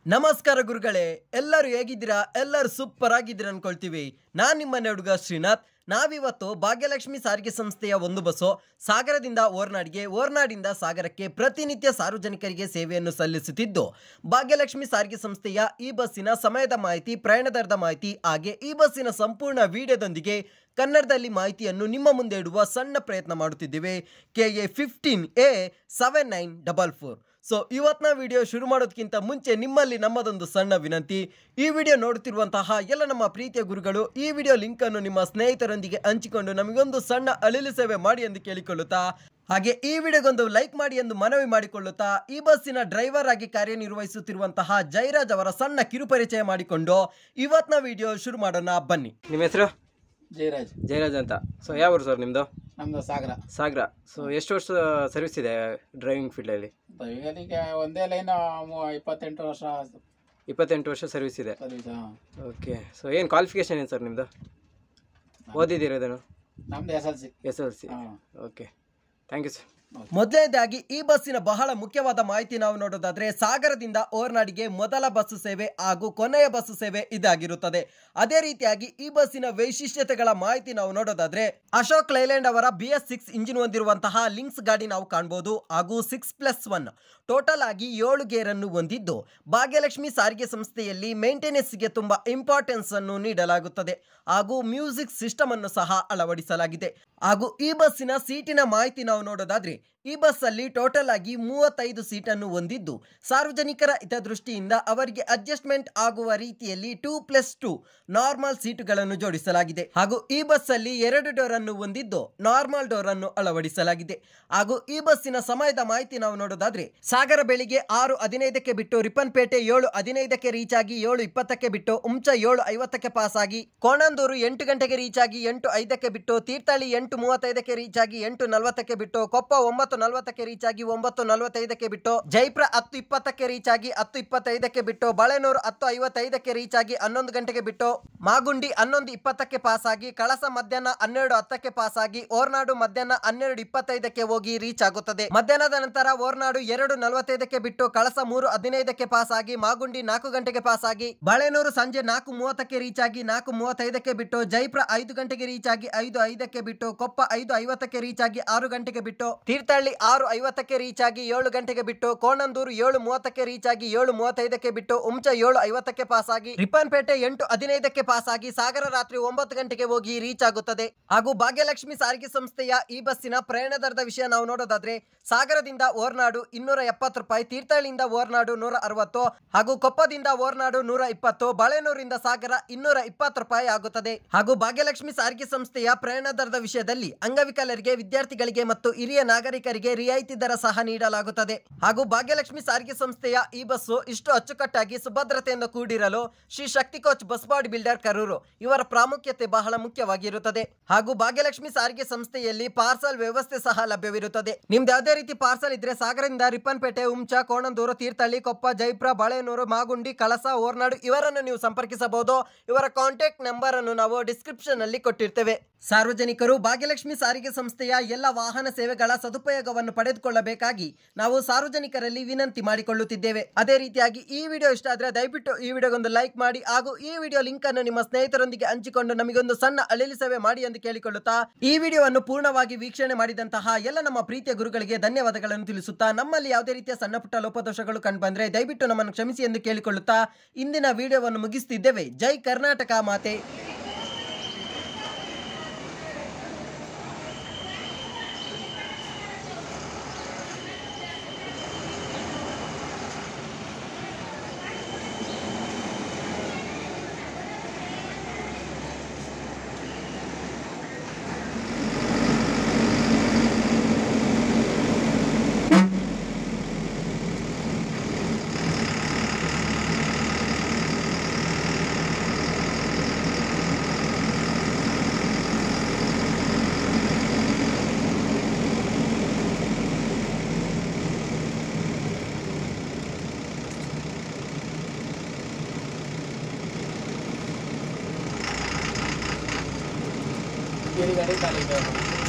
ನಮಸ್ಕಾರ ಗುರುಗಳೇ, ಎಲ್ಲರೂ ಹೇಗಿದ್ದೀರಾ? ಎಲ್ಲರೂ ಸೂಪರ್ ಆಗಿದ್ದೀರಾ ಅನ್ಕೊಳ್ತೀವಿ. ನಾನು ನಿಮ್ಮನೆ ಹುಡುಗ ಶ್ರೀನಾಥ್. ನಾವಿವತ್ತು ಭಾಗ್ಯಲಕ್ಷ್ಮಿ ಸಾರಿಗೆ ಸಂಸ್ಥೆಯ ಒಂದು ಬಸ್ಸು ಸಾಗರದಿಂದ ಓರ್ನಾಡಿಗೆ, ಓರ್ನಾಡಿಂದ ಸಾಗರಕ್ಕೆ ಪ್ರತಿನಿತ್ಯ ಸಾರ್ವಜನಿಕರಿಗೆ ಸೇವೆಯನ್ನು ಸಲ್ಲಿಸುತ್ತಿದ್ದು, ಭಾಗ್ಯಲಕ್ಷ್ಮಿ ಸಾರಿಗೆ ಸಂಸ್ಥೆಯ ಈ ಬಸ್ಸಿನ ಸಮಯದ ಮಾಹಿತಿ, ಪ್ರಯಾಣ ದರದ ಮಾಹಿತಿ, ಹಾಗೆ ಈ ಬಸ್ಸಿನ ಸಂಪೂರ್ಣ ವಿಡಿಯೋದೊಂದಿಗೆ ಕನ್ನಡದಲ್ಲಿ ಮಾಹಿತಿಯನ್ನು ನಿಮ್ಮ ಮುಂದೆ ಇಡುವ ಸಣ್ಣ ಪ್ರಯತ್ನ ಮಾಡುತ್ತಿದ್ದೇವೆ. KA 15A 7944. ಸೊ ಇವತ್ತಿನ ವಿಡಿಯೋ ಶುರು ಮಾಡೋದಕ್ಕಿಂತ ಮುಂಚೆ ನಿಮ್ಮಲ್ಲಿ ನಮ್ಮದೊಂದು ಸಣ್ಣ ವಿನಂತಿ. ಈ ವಿಡಿಯೋ ನೋಡುತ್ತಿರುವಂತಹ ಎಲ್ಲ ನಮ್ಮ ಪ್ರೀತಿಯ ಗುರುಗಳು ಈ ವಿಡಿಯೋ ಲಿಂಕ್ ಅನ್ನು ನಿಮ್ಮ ಸ್ನೇಹಿತರೊಂದಿಗೆ ಹಂಚಿಕೊಂಡು ನಮಗೊಂದು ಸಣ್ಣ ಅಳಿಲು ಸೇವೆ ಮಾಡಿ ಎಂದು ಕೇಳಿಕೊಳ್ಳುತ್ತಾ, ಹಾಗೆ ಈ ವಿಡಿಯೋಗೊಂದು ಲೈಕ್ ಮಾಡಿ ಎಂದು ಮನವಿ ಮಾಡಿಕೊಳ್ಳುತ್ತಾ, ಈ ಬಸ್ಸಿನ ಡ್ರೈವರ್ ಆಗಿ ಕಾರ್ಯನಿರ್ವಹಿಸುತ್ತಿರುವಂತಹ ಜಯರಾಜ್ ಅವರ ಸಣ್ಣ ಕಿರುಪರಿಚಯ ಮಾಡಿಕೊಂಡು ಇವತ್ತಿನ ವಿಡಿಯೋ ಶುರು ಮಾಡೋಣ. ಬನ್ನಿ. ನಿಮ್ಮ ಹೆಸರು? ಜಯರಾಜ್ ಅಂತ. ಸೊ ಯಾವ ಊರು ಸರ್ ನಿಮ್ಮದು? ನಮ್ದು ಸಾಗರ. ಸೊ ಎಷ್ಟು ವರ್ಷ ಸರ್ವಿಸ್ ಇದೆ ಡ್ರೈವಿಂಗ್ ಫೀಲ್ಡಲ್ಲಿ? ಈಗ ಒಂದೇ ಲೈನ್ 28 ವರ್ಷ. 28 ವರ್ಷ ಸರ್ವಿಸ್ ಇದೆ. ಓಕೆ. ಸೊ ಏನು ಕ್ವಾಲಿಫಿಕೇಶನ್ ಏನು ಸರ್ ನಿಮ್ಮದು? ಓದಿದ್ದೀರಾ ಇದನ್ನು? ನಮ್ದು SLC. Okay, thank you sir. ಮೊದಲನೇದಾಗಿ ಈ ಬಸ್ಸಿನ ಬಹಳ ಮುಖ್ಯವಾದ ಮಾಹಿತಿ ನಾವು ನೋಡೋದಾದ್ರೆ, ಸಾಗರದಿಂದ ಓರ್ನಾಡಿಗೆ ಮೊದಲ ಬಸ್ಸು ಸೇವೆ ಹಾಗೂ ಕೊನೆಯ ಬಸ್ಸು ಸೇವೆ ಇದಾಗಿರುತ್ತದೆ. ಅದೇ ರೀತಿಯಾಗಿ ಈ ಬಸ್ಸಿನ ವೈಶಿಷ್ಟ್ಯತೆಗಳ ಮಾಹಿತಿ ನಾವು ನೋಡೋದಾದ್ರೆ, ಅಶೋಕ್ ಲೈಲ್ಯಾಂಡ್ ಅವರ BS6 ಇಂಜಿನ್ ಹೊಂದಿರುವಂತಹ ಲಿಂಕ್ಸ್ ಗಾಡಿ ನಾವು ಕಾಣಬಹುದು, ಹಾಗೂ 6+1 ಟೋಟಲ್ ಆಗಿ 7 ಗೇರ್ ಅನ್ನು ಹೊಂದಿದ್ದು, ಭಾಗ್ಯಲಕ್ಷ್ಮಿ ಸಾರಿಗೆ ಸಂಸ್ಥೆಯಲ್ಲಿ ಮೇಂಟೆನೆನ್ಸ್ ಗೆ ತುಂಬಾ ಇಂಪಾರ್ಟೆನ್ಸ್ ಅನ್ನು ನೀಡಲಾಗುತ್ತದೆ, ಹಾಗೂ ಮ್ಯೂಸಿಕ್ ಸಿಸ್ಟಮ್ ಅನ್ನು ಸಹ ಅಳವಡಿಸಲಾಗಿದೆ. ಹಾಗೂ ಈ ಬಸ್ಸಿನ ಸೀಟಿನ ಮಾಹಿತಿ ನಾವು ನೋಡೋದಾದ್ರೆ, ಈ ಬಸ್ ಅಲ್ಲಿ ಟೋಟಲ್ ಆಗಿ 35 ಸೀಟನ್ನು ಹೊಂದಿದ್ದು, ಸಾರ್ವಜನಿಕರ ಹಿತದೃಷ್ಟಿಯಿಂದ ಅವರಿಗೆ ಅಡ್ಜಸ್ಟ್ಮೆಂಟ್ ಆಗುವ ರೀತಿಯಲ್ಲಿ 2+2 ನಾರ್ಮಲ್ ಸೀಟುಗಳನ್ನು ಜೋಡಿಸಲಾಗಿದೆ. ಹಾಗೂ ಈ ಬಸ್ ಅಲ್ಲಿ 2 ಡೋರ್ ಅನ್ನು ಹೊಂದಿದ್ದು, ನಾರ್ಮಲ್ ಡೋರ್ ಅನ್ನು ಅಳವಡಿಸಲಾಗಿದೆ. ಹಾಗೂ ಈ ಬಸ್ಸಿನ ಸಮಯದ ಮಾಹಿತಿ ನಾವು ನೋಡೋದಾದ್ರೆ, ಸಾಗರ ಬೆಳಿಗ್ಗೆ 6:15ಕ್ಕೆ ಬಿಟ್ಟು, ರಿಪ್ಪನ್ಪೇಟೆ 7:15ಕ್ಕೆ ರೀಚ್ ಆಗಿ 7:20ಕ್ಕೆ ಬಿಟ್ಟು, ಹುಂಚ 7:50ಕ್ಕೆ ಪಾಸ್ ಆಗಿ, ಕೋಣಂದೂರು 8 ಗಂಟೆಗೆ ರೀಚ್ ಆಗಿ 8:05ಕ್ಕೆ ಬಿಟ್ಟು, ತೀರ್ಥಹಳ್ಳಿ 8:35ಕ್ಕೆ ರೀಚ್ ಆಗಿ 8:40ಕ್ಕೆ ಬಿಟ್ಟು, ಕೊಪ್ಪ 9:40ಕ್ಕೆ ರೀಚ್ ಆಗಿ 9:45ಕ್ಕೆ ಬಿಟ್ಟು, ಜೈಪುರ 10:20ಕ್ಕೆ ರೀಚ್ ಆಗಿ 10:25ಕ್ಕೆ ಬಿಟ್ಟು, ಬಾಳೆನೂರು 10:55ಕ್ಕೆ ರೀಚ್ ಆಗಿ 11 ಗಂಟೆಗೆ ಬಿಟ್ಟು, ಮಾಗುಂಡಿ 11:20ಕ್ಕೆ ಪಾಸ್ ಆಗಿ, ಕಳಸ ಮಧ್ಯಾಹ್ನ 12:10ಕ್ಕೆ ಪಾಸ್ ಆಗಿ, ಓರ್ನಾಡು ಮಧ್ಯಾಹ್ನ 12:25ಕ್ಕೆ ಹೋಗಿ ರೀಚ್ ಆಗುತ್ತದೆ. ಮಧ್ಯಾಹ್ನದ ನಂತರ ಓರ್ನಾಡು 2:45ಕ್ಕೆ ಬಿಟ್ಟು, ಕಳಸ 3:15ಕ್ಕೆ ಪಾಸ್ ಆಗಿ, ಮಾಗುಂಡಿ 4 ಗಂಟೆಗೆ ಪಾಸ್ ಆಗಿ, ಬಾಳೆನೂರು ಸಂಜೆ 4:30ಕ್ಕೆ ರೀಚ್ ಆಗಿ 4:35ಕ್ಕೆ ಬಿಟ್ಟು, ಜೈಪುರ 5 ಗಂಟೆಗೆ ರೀಚ್ ಆಗಿ 5:05ಕ್ಕೆ ಬಿಟ್ಟು, ಕೊಪ್ಪ 5:50ಕ್ಕೆ ರೀಚ್ ಆಗಿ 6 ಗಂಟೆಗೆ ಬಿಟ್ಟು, ತೀರ್ಥಹಳ್ಳಿ 6:50ಕ್ಕೆ ರೀಚ್ ಆಗಿ 7 ಗಂಟೆಗೆ ಬಿಟ್ಟು, ಕೋಣಂದೂರು 7:30ಕ್ಕೆ ರೀಚ್ ಆಗಿ 7:35ಕ್ಕೆ ಬಿಟ್ಟು, ಹುಂಚ 7:50ಕ್ಕೆ ಪಾಸ್ ಆಗಿ, ರಿಪ್ಪನ್ಪೇಟೆ 8:15ಕ್ಕೆ ಪಾಸ್ ಆಗಿ, ಸಾಗರ ರಾತ್ರಿ 9 ಗಂಟೆಗೆ ಹೋಗಿ ರೀಚ್ ಆಗುತ್ತದೆ. ಹಾಗೂ ಭಾಗ್ಯಲಕ್ಷ್ಮಿ ಸಾರಿಗೆ ಸಂಸ್ಥೆಯ ಈ ಬಸ್ಸಿನ ಪ್ರಯಾಣ ದರದ ವಿಷಯ ನಾವು ನೋಡೋದಾದ್ರೆ, ಸಾಗರದಿಂದ ಓರ್ನಾಡು 270 ರೂಪಾಯಿ, ತೀರ್ಥಹಳ್ಳಿಯಿಂದ ಓರ್ನಾಡು 160, ಹಾಗೂ ಕೊಪ್ಪದಿಂದ ಓರ್ನಾಡು 120, ಬಾಳೆನೂರಿಂದ ಸಾಗರ 220 ರೂಪಾಯಿ ಆಗುತ್ತದೆ. ಹಾಗೂ ಭಾಗ್ಯಲಕ್ಷ್ಮಿ ಸಾರಿಗೆ ಸಂಸ್ಥೆಯ ಪ್ರಯಾಣ ದರದ ವಿಷಯದಲ್ಲಿ ಅಂಗವಿಕಲರಿಗೆ, ವಿದ್ಯಾರ್ಥಿಗಳಿಗೆ ಮತ್ತು ಹಿರಿಯ ನಾಗರಿಕರಿಗೆ ರಿಯಾಯಿತಿ ದರ ಸಹ ನೀಡಲಾಗುತ್ತದೆ. ಹಾಗೂ ಭಾಗ್ಯಲಕ್ಷ್ಮಿ ಸಾರಿಗೆ ಸಂಸ್ಥೆಯ ಈ ಬಸ್ಸು ಇಷ್ಟು ಅಚ್ಚುಕಟ್ಟಾಗಿ ಸುಭದ್ರತೆಯಿಂದ ಕೂಡಿರಲು Shri Shakti coach bus body builder Karur ಇವರ ಪ್ರಾಮುಖ್ಯತೆ ಬಹಳ ಮುಖ್ಯವಾಗಿರುತ್ತದೆ. ಹಾಗೂ ಭಾಗ್ಯಲಕ್ಷ್ಮಿ ಸಾರಿಗೆ ಸಂಸ್ಥೆಯಲ್ಲಿ ಪಾರ್ಸಲ್ ವ್ಯವಸ್ಥೆ ಸಹ ಲಭ್ಯವಿರುತ್ತದೆ. ನಿಮ್ದು ಯಾವುದೇ ರೀತಿ ಪಾರ್ಸಲ್ ಇದ್ರೆ ಸಾಗರದಿಂದ ರಿಪ್ಪನ್ಪೇಟೆ, ಹುಂಚ, ಕೋಣಂದೂರು, ತೀರ್ಥಹಳ್ಳಿ, ಕೊಪ್ಪ, ಜೈಪುರ, ಬಾಳೆನೂರು, ಮಾಗುಂಡಿ, ಕಳಸ, ಓರ್ನಾಡು ಇವರನ್ನು ನೀವು ಸಂಪರ್ಕಿಸಬಹುದು. ಇವರ ಕಾಂಟ್ಯಾಕ್ಟ್ ನಂಬರ್ ಅನ್ನು ನಾವು ಡಿಸ್ಕ್ರಿಪ್ಷನ್ ಅಲ್ಲಿ ಕೊಟ್ಟಿರ್ತೇವೆ. ಸಾರ್ವಜನಿಕರು ಭಾಗ್ಯಲಕ್ಷ್ಮಿ ಸಾರಿಗೆ ಸಂಸ್ಥೆಯ ಎಲ್ಲ ವಾಹನ ಸೇವೆಗಳ ಸದುಪಯೋಗವನ್ನು ಪಡೆದುಕೊಳ್ಳಬೇಕಾಗಿ ನಾವು ಸಾರ್ವಜನಿಕರಲ್ಲಿ ವಿನಂತಿ ಮಾಡಿಕೊಳ್ಳುತ್ತಿದ್ದೇವೆ. ಅದೇ ರೀತಿಯಾಗಿ ಈ ವಿಡಿಯೋ ಇಷ್ಟ ಆದ್ರೆ ದಯವಿಟ್ಟು ಈ ವಿಡಿಯೋಗೊಂದು ಲೈಕ್ ಮಾಡಿ, ಹಾಗೂ ಈ ವಿಡಿಯೋ ಲಿಂಕ್ ಅನ್ನು ನಿಮ್ಮ ಸ್ನೇಹಿತರೊಂದಿಗೆ ಹಂಚಿಕೊಂಡು ನಮಗೊಂದು ಸಣ್ಣ ಅಳಿಲು ಸೇವೆ ಮಾಡಿ ಎಂದು ಕೇಳಿಕೊಳ್ಳುತ್ತಾ, ಈ ವಿಡಿಯೋವನ್ನು ಪೂರ್ಣವಾಗಿ ವೀಕ್ಷಣೆ ಮಾಡಿದಂತಹ ಎಲ್ಲ ನಮ್ಮ ಪ್ರೀತಿಯ ಗುರುಗಳಿಗೆ ಧನ್ಯವಾದಗಳನ್ನು ತಿಳಿಸುತ್ತಾ, ನಮ್ಮಲ್ಲಿ ಯಾವುದೇ ರೀತಿಯ ಸಣ್ಣ ಪುಟ್ಟ ಲೋಪದೋಷಗಳು ಕಂಡು ಬಂದ್ರೆ ದಯವಿಟ್ಟು ನಮ್ಮನ್ನು ಕ್ಷಮಿಸಿ ಎಂದು ಕೇಳಿಕೊಳ್ಳುತ್ತಾ ಇಂದಿನ ವಿಡಿಯೋವನ್ನು ಮುಗಿಸುತ್ತಿದ್ದೇವೆ. ಜೈ ಕರ್ನಾಟಕ ಮಾತೆ. गाड़ी